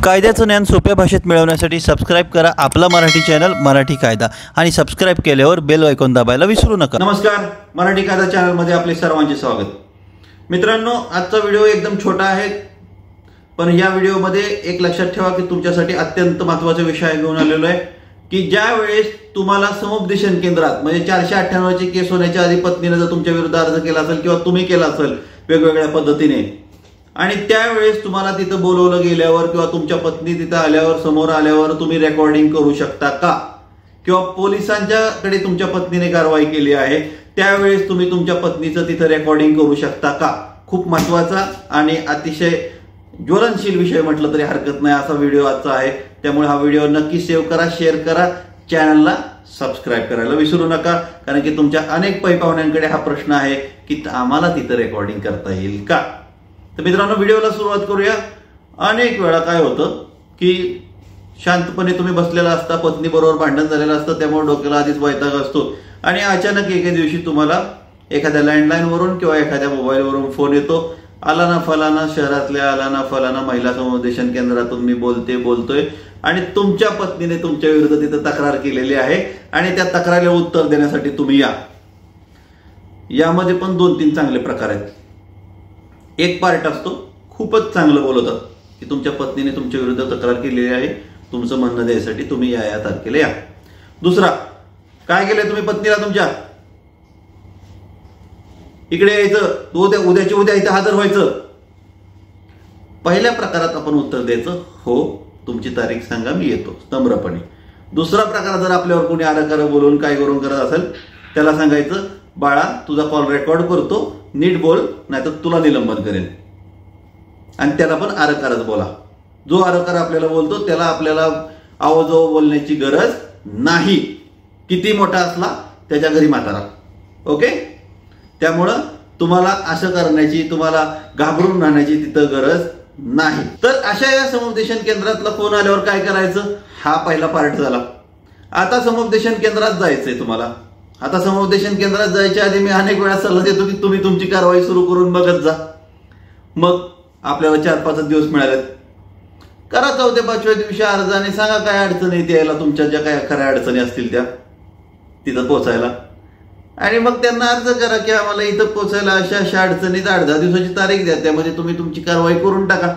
कायद्याचं ज्ञान सोप्या भाषेत मिळवण्यासाठी सबस्क्राइब करा आपला मराठी चॅनल मराठी कायदा आणि सबस्क्राइब केल्यावर बेल आयकॉन दाबायला विसरू नका। नमस्कार, मराठी कायदा चॅनल मध्ये आपले सर्वांचे स्वागत। मित्रांनो, आजचा व्हिडिओ एकदम छोटा आहे, पण या व्हिडिओ मध्ये एक लक्षात ठेवा की तुमच्यासाठी अत्यंत महत्त्वाचा विषय घेऊन आलेलो आहे की ज्या वेळेस तुम्हाला समुपदेशन केंद्रात म्हणजे 498 ची केस होण्याच्या आधी पत्नीने जर तुमच्या विरुद्ध अर्ज केला असेल किंवा तुम्ही केला असेल वेगवेगळ्या पद्धतीने आणि त्यावेळेस तुम्हाला तिथं बोलवलं गेल्यावर किंवा तुमच्या पत्नी तिथं आल्यावर समोर आल्यावर तुम्ही रेकॉर्डिंग करू शकता का, किंवा पोलिसांच्याकडे तुमच्या पत्नीने कारवाई केली आहे त्यावेळेस तुम्ही तुमच्या पत्नीचं तिथं रेकॉर्डिंग करू शकता का। खूप महत्त्वाचा आणि अतिशय ज्वलनशील विषय म्हटलं तरी हरकत नाही असा व्हिडिओ आजचा आहे। त्यामुळे हा व्हिडिओ नक्की सेव्ह करा, शेअर करा, चॅनलला सबस्क्राइब करायला विसरू नका, कारण की तुमच्या अनेक पाहुण्यांकडे हा प्रश्न आहे की आम्हाला तिथं रेकॉर्डिंग करता येईल का। तर मित्रांनो, व्हिडिओला सुरुवात करूया। अनेक वेळा काय होतं की शांतपणे तुम्ही बसलेला असता, पत्नी बरोबर भांडण झालेलं असतं, त्यामुळे डोक्याला आधीच वैताग असतो आणि अचानक एके दिवशी तुम्हाला एखाद्या लँडलाईन वरून किंवा एखाद्या मोबाईल वरून फोन येतो, आला ना फलाना शहरातल्या, आला ना फलाना महिला समुपदेशन केंद्रातून मी बोलतोय आणि तुमच्या पत्नीने तुमच्या विरुद्ध तिथे तक्रार केलेली आहे आणि त्या तक्रारीला उत्तर देण्यासाठी तुम्ही या। यामध्ये पण 2-3 चांगले प्रकार आहेत। एक पार्ट असतो खूपच चांगलं बोलतात की तुमच्या पत्नीने तुमच्या विरुद्ध तक्रार केलेली आहे, तुमचं म्हणणं द्यायसाठी तुम्ही या तारखेला या। दुसरा, काय केलंय तुम्ही पत्नीला तुमच्या, इकडे यायचं, उद्याच्या उद्या इथं हजर व्हायचं। पहिल्या प्रकारात आपण उत्तर द्यायचं, हो तुमची तारीख सांगा मी येतो नम्रपणे। दुसरा प्रकार, जर आपल्यावर कोणी आरकार बोलून काय करून करत असेल त्याला सांगायचं, बाळा तुझा कॉल रेकॉर्ड करतो, नीट बोल नाहीतर तुला निलंबन करेल। आणि त्याला पण आरकारच बोला। जो आरकार आपल्याला बोलतो त्याला आपल्याला आवाजावर बोलण्याची गरज नाही, किती मोठा असला त्याच्या घरी म्हातारा। ओके, त्यामुळं तुम्हाला असं करण्याची, तुम्हाला घाबरून राहण्याची तिथं गरज नाही। तर अशा या समुपदेशन केंद्रातला फोन आल्यावर काय करायचं, हा पहिला पार्ट झाला। आता समुपदेशन केंद्रात जायचंय तुम्हाला। आता समुपदेशन केंद्रात जायच्या आधी मी अनेक वेळा सल्ला देतो की तुम्ही तुमची कारवाई सुरू करून बघत जा। मग आपल्याला 4-5 दिवस मिळालेत, करा 4थ्या-5व्या दिवशी अर्ज आणि सांगा काय अडचण येते यायला, तुमच्या ज्या काय खऱ्या अडचणी असतील त्या तिथं पोहोचायला। आणि मग त्यांना अर्ज करा की आम्हाला इथं पोहोचायला अशा अडचणीत 8-10 दिवसाची तारीख द्या, त्यामध्ये तुम्ही तुमची कारवाई करून टाका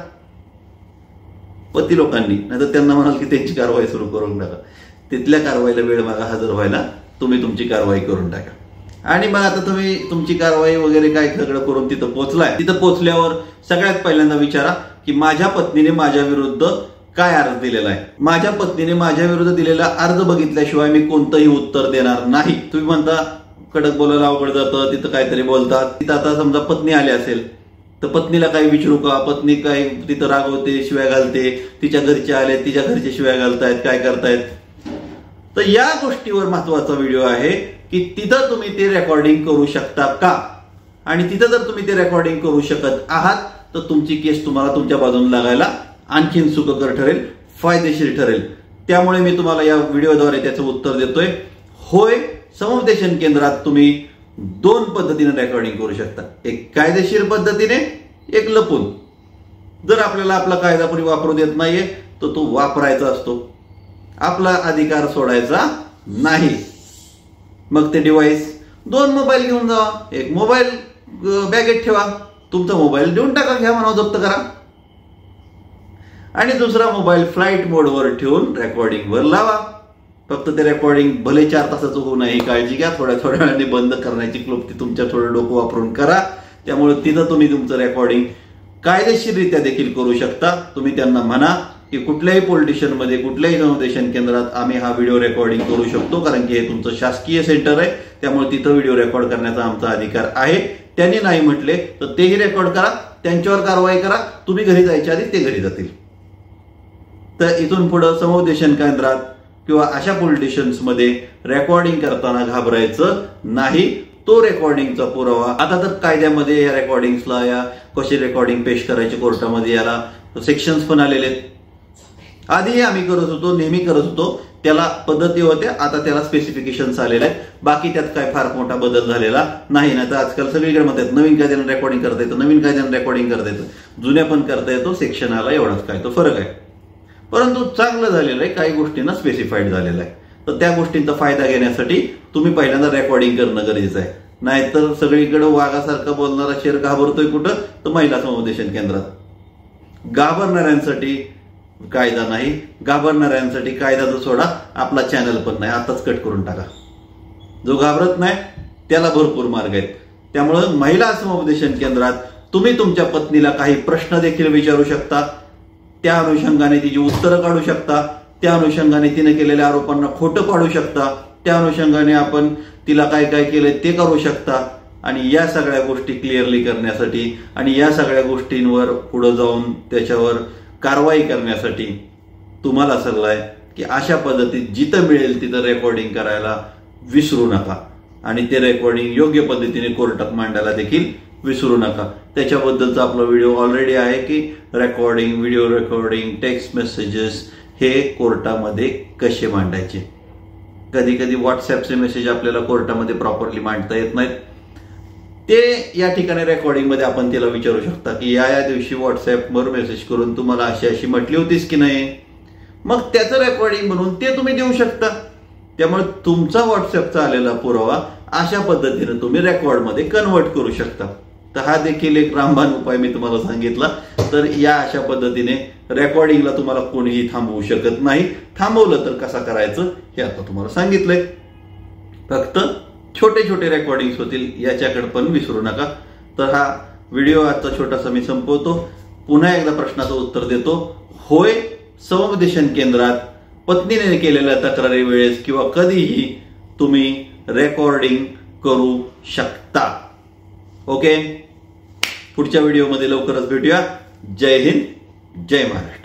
पती लोकांनी, नाहीतर त्यांना म्हणाल की त्यांची कारवाई सुरू करून टाका। तिथल्या कारवाईला वेळ मागा हजर व्हायला तुम्ही तुमची कारवाई करून टाका। आणि मग आता तुम्ही तुमची कारवाई वगैरे काय सगळं करून तिथं पोहोचलाय, तिथं पोहोचल्यावर सगळ्यात पहिल्यांदा विचारा की माझ्या पत्नीने माझ्या विरुद्ध काय अर्ज दिलेला आहे। माझ्या पत्नीने माझ्या विरुद्ध दिलेला अर्ज बघितल्याशिवाय मी कोणतंही उत्तर देणार नाही। तुम्ही म्हणता कडक बोलायला अवघड जातं, तिथं काहीतरी बोलतात, तिथं आता समजा पत्नी आली असेल तर पत्नीला काही विचारू का, पत्नी काही तिथं रागवते, शिव्या घालते, तिच्या घरचे आले तिच्या घरचे शिव्या घालतायत, काय करतायत। तर या गोष्टीवर महत्वाचा व्हिडिओ आहे की तिथं तुम्ही ते रेकॉर्डिंग करू शकता का, आणि तिथं जर तुम्ही ते रेकॉर्डिंग करू शकत आहात तर तुमची केस तुम्हाला तुमच्या बाजूने लागायला आणखीन सुखकर ठरेल, फायदेशीर ठरेल। त्यामुळे मी तुम्हाला या व्हिडिओद्वारे त्याचं उत्तर देतोय, होय समुपदेशन केंद्रात तुम्ही 2 पद्धतीने रेकॉर्डिंग करू शकता, एक कायदेशीर पद्धतीने, एक लपून। जर आपल्याला आपला कायदा कोणी वापरू देत नाहीये तर तो वापरायचा असतो, आपला अधिकार सोडायचा नाही। मग ते डिव्हाइस 2 मोबाईल घेऊन जावा, एक मोबाईल बॅगेत ठेवा, तुमचा मोबाईल देऊन टाका, घ्या म्हणा जप्त करा, आणि दुसरा मोबाईल फ्लाईट मोडवर ठेवून रेकॉर्डिंग वर लावा। फक्त ते रेकॉर्डिंग भले 4 तासाचं होऊ नये काळजी घ्या, थोड्या वेळाने बंद करण्याची क्लुप्ती तुमच्या थोडं डोकं वापरून करा। त्यामुळे तिथं तुम्ही तुमचं रेकॉर्डिंग कायदेशीररित्या देखील करू शकता। तुम्ही त्यांना म्हणा की कुठल्याही पोलीस स्टेशनमध्ये, कुठल्याही समुपदेशन केंद्रात आम्ही हा व्हिडिओ रेकॉर्डिंग करू शकतो, कारण की हे तुमचं शासकीय सेंटर आहे, त्यामुळे तिथं व्हिडिओ रेकॉर्ड करण्याचा आमचा अधिकार आहे। त्यांनी नाही म्हटले तर तेही रेकॉर्ड करा, त्यांच्यावर कारवाई करा, तुम्ही घरी जायच्या आधी ते घरी जातील। तर इथून पुढे समुपदेशन केंद्रात किंवा अशा पोलीस स्टेशन्समध्ये रेकॉर्डिंग करताना घाबरायचं नाही, तो रेकॉर्डिंगचा पुरावा। आता तर कायद्यामध्ये या रेकॉर्डिंग्सला, या कशी रेकॉर्डिंग पेश करायची कोर्टामध्ये, याला सेक्शन्स पण आलेले आहेत। आधी आम्ही करत होतो, नेहमी करत होतो, त्याला पद्धती होत्या, आता त्याला स्पेसिफिकेशन्स आलेले आहेत। बाकी त्यात काय फार मोठा बदल झालेला नाही ना। तर आजकाल सगळीकडे म्हणतात नवीन कायद्याने रेकॉर्डिंग करता येतं, नवीन कायद्याने रेकॉर्डिंग करता येतं, जुन्या पण करता येतो, सेक्शन आला एवढाच काय तो फरक आहे। परंतु चांगलं झालेलं आहे, काही गोष्टींना स्पेसिफाईड झालेलं आहे. तर त्या गोष्टींचा फायदा घेण्यासाठी तुम्ही पहिल्यांदा रेकॉर्डिंग करणं गरजेचं आहे. नाहीतर सगळीकडे वाघासारखं बोलणारा शेर घाबरतोय कुठं, तर महिला समुपदेशन केंद्रात. घाबरणाऱ्यांसाठी कायदा नाही, घाबरणाऱ्यांसाठी कायदा तर सोडा, आपला चॅनल पण नाही, आताच कट करून टाका. जो घाबरत नाही त्याला भरपूर मार्ग आहेत. त्यामुळं महिला समुपदेशन केंद्रात तुम्ही तुमच्या पत्नीला काही प्रश्न देखील विचारू शकता, त्या अनुषंगाने तिची उत्तरं काढू शकता, त्या अनुषंगाने तिने केलेल्या आरोपांना खोटं काढू शकता, त्या अनुषंगाने आपण तिला काय काय केलंय ते करू शकता. आणि या सगळ्या गोष्टी क्लिअरली करण्यासाठी आणि या सगळ्या गोष्टींवर पुढे जाऊन त्याच्यावर कारवाई करण्यासाठी तुम्हाला सल्ला आहे की अशा पद्धतीत जिथं मिळेल तिथं रेकॉर्डिंग करायला विसरू नका आणि ते रेकॉर्डिंग योग्य पद्धतीने कोर्टात मांडायला देखील विसरू नका. त्याच्याबद्दलचा आपला व्हिडिओ ऑलरेडी आहे की recording, video recording, text messages हे कोर्टामध्ये कसे मांडायचे. कधी कधी व्हॉट्सअपचे मेसेज आपल्याला कोर्टामध्ये प्रॉपरली मांडता येत नाहीत. ते या ठिकाणी रेकॉर्डिंगमध्ये आपण तिला विचारू शकता की या दिवशी व्हॉट्सअपवर मेसेज करून तुम्हाला अशी अशी म्हटली होतीस की नाही. मग त्याचं रेकॉर्डिंग म्हणून ते तुम्ही देऊ शकता. त्यामुळे तुमचा व्हॉट्सअपचा आलेला पुरावा अशा पद्धतीने तुम्ही रेकॉर्डमध्ये कन्वर्ट करू शकता. तर हा देखील एक रामबाण उपाय मी तुम्हाला सांगितला. तर या अशा पद्धतीने रेकॉर्डिंगला तुम्हाला कोणीही थांबवू शकत नाही. थांबवलं तर कसं करायचं हे आता तुम्हाला सांगितलंय. फक्त छोटे छोटे रेकॉर्डिंग्स होतील याच्याकडे पण विसरू नका. तर हा व्हिडिओ आजचा छोटासा मी संपवतो. पुन्हा एकदा प्रश्नाचं उत्तर देतो. होय, समुपदेशन केंद्रात पत्नीने केलेल्या तक्रारी वेळेस किंवा कधीही तुम्ही रेकॉर्डिंग करू शकता. ओके, पुढच्या व्हिडिओमध्ये लवकरच भेटूया. जय हिंद, जय महाराष्ट्र.